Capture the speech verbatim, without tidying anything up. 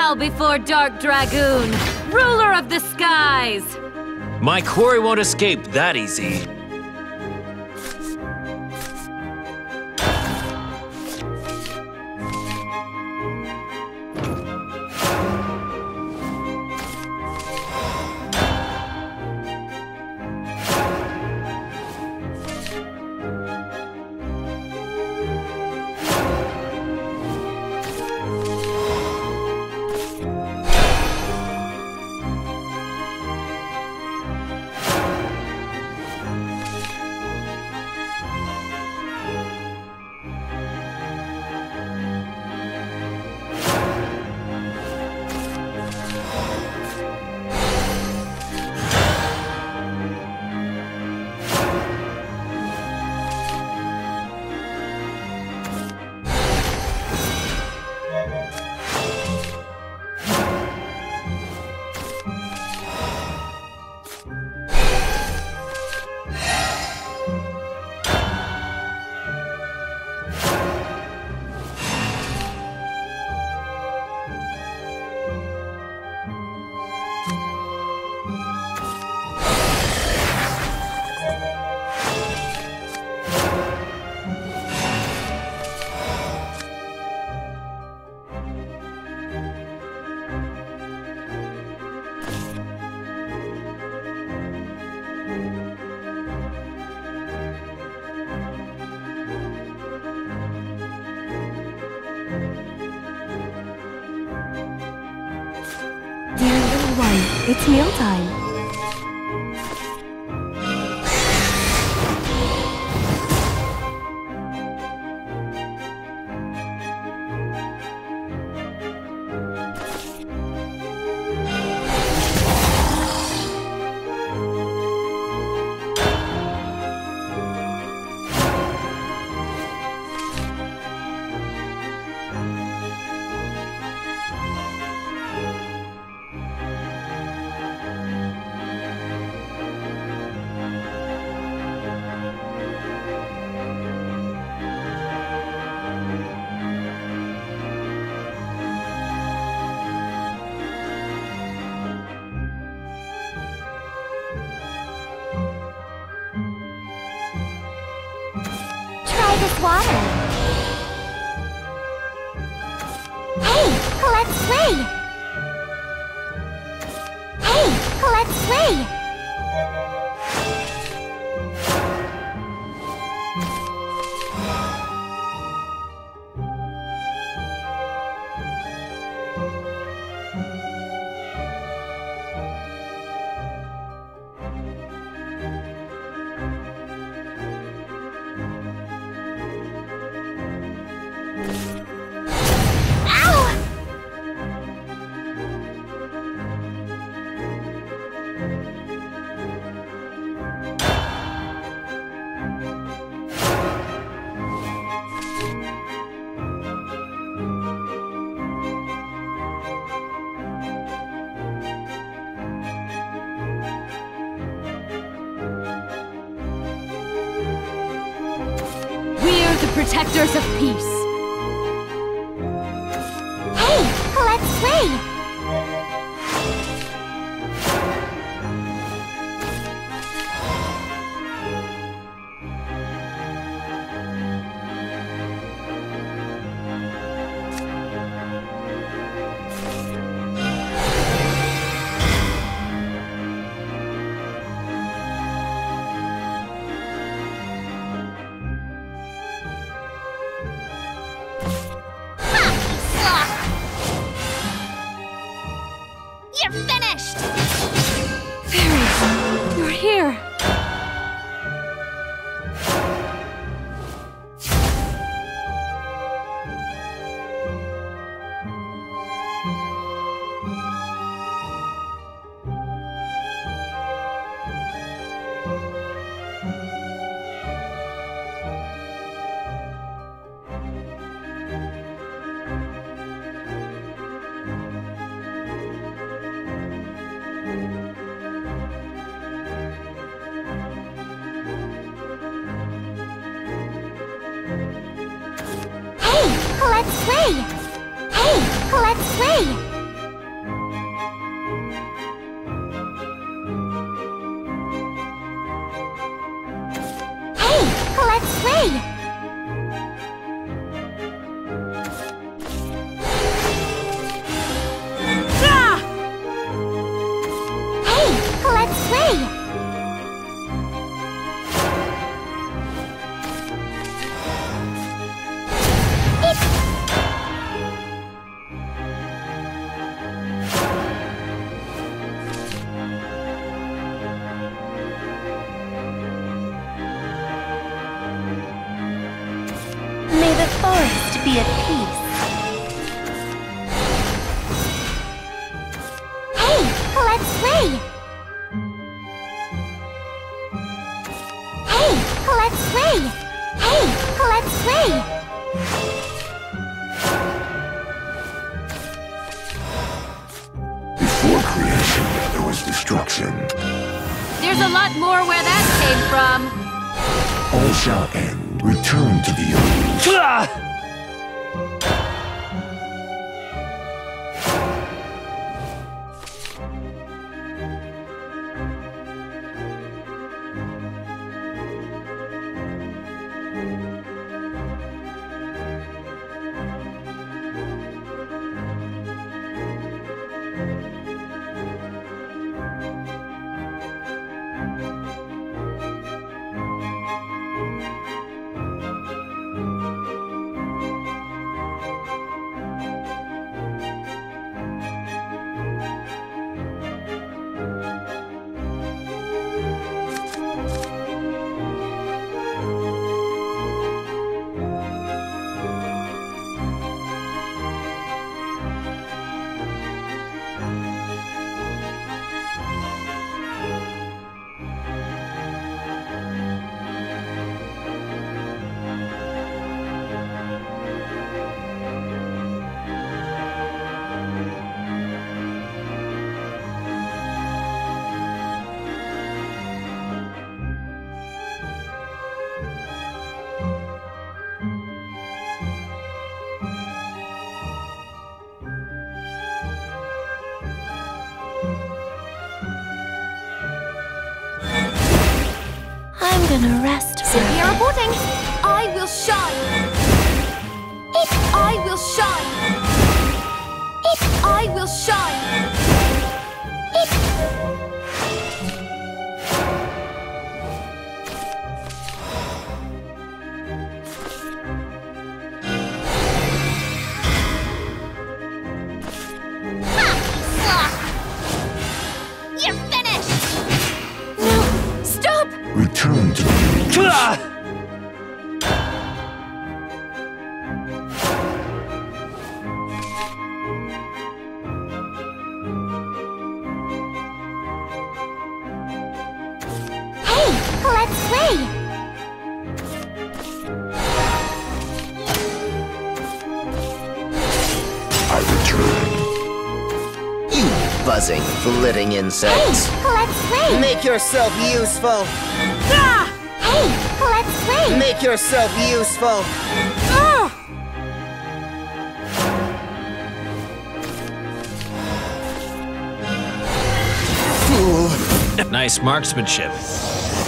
Bow before Dark Dragoon, ruler of the skies! My quarry won't escape that easy. Dear little one, it's mealtime. This water. Hey, let's play! Hey, let's play! The protectors of peace. Hey, let's play! You're finished! Fairy, you're here! Let's play! Hey, let's play! play! Ah! Hey, let's play! May the forest be at peace. Hey, let's play! Hey, let's play! Hey, let's play! Before creation, there was destruction. There's a lot more where that came from. All shall end. Return to the old. Ah! I'm gonna rest for a Cynthia bit. reporting. I will shine. If I will shine. If I will shine. If you're finished. No, stop. Return to the old. Ah! Hey, let's play. I return. You buzzing, flitting Hey, insects. let's play. Make yourself useful. Ah! Hey, let's play. Make yourself useful. Ah! Fool. Nice marksmanship.